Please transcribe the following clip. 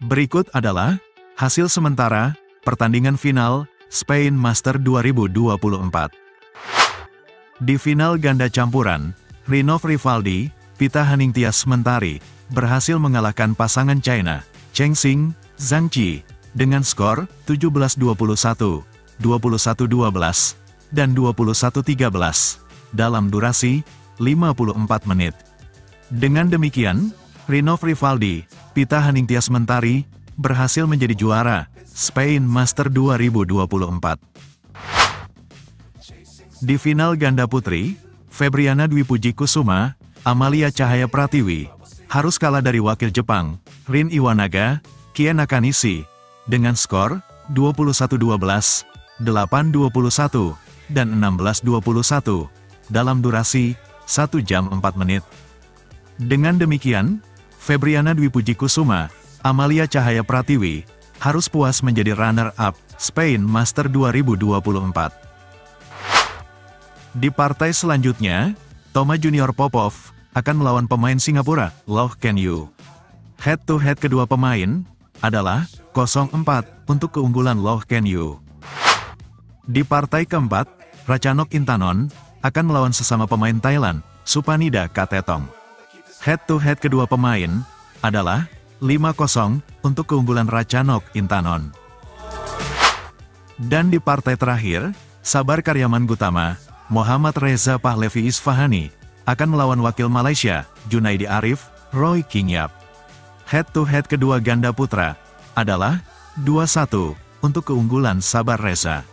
Berikut adalah hasil sementara pertandingan final Spain Master 2024. Di final ganda campuran, Rinov Rivaldi, Pita Haningtyas Mentari, berhasil mengalahkan pasangan China, Cheng Xing, Zhang Qi, dengan skor 17-21, 21-12, dan 21-13, dalam durasi 54 menit. Dengan demikian, Rinov Rivaldi, Pita Haningtyas Mentari, berhasil menjadi juara Spain Master 2024. Di final ganda putri, Febriana Dwi Puji Kusuma, Amalia Cahaya Pratiwi, harus kalah dari wakil Jepang, Rin Iwanaga, Kie Nakanishi, dengan skor 21-12, 8-21, dan 16-21, dalam durasi 1 jam 4 menit. Dengan demikian, Febriana Dwi Puji Kusuma, Amalia Cahaya Pratiwi, harus puas menjadi runner-up Spain Master 2024. Di partai selanjutnya, Toma Junior Popov akan melawan pemain Singapura, Loh Ken Yew. Head-to-head kedua pemain adalah 0-4 untuk keunggulan Loh Ken Yew. Di partai keempat, Ratchanok Intanon akan melawan sesama pemain Thailand, Supanida Katetong. Head-to-head kedua pemain adalah 5-0 untuk keunggulan Ratchanok Intanon. Dan di partai terakhir, Sabar Karyaman Gutama, Muhammad Reza Pahlavi Isfahani, akan melawan wakil Malaysia, Junaidi Arif, Roy Kingyap. Head-to-head kedua ganda putra adalah 2-1 untuk keunggulan Sabar Reza.